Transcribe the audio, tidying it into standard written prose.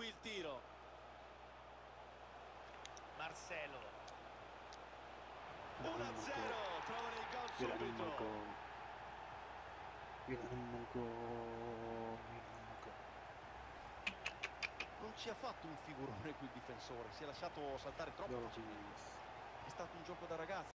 il tiro. Marcelo. 1-0, trovano il gol subito. Non ci ha fatto un figurone qui il difensore, si è lasciato saltare troppo facilmente. È stato un gioco da ragazzi.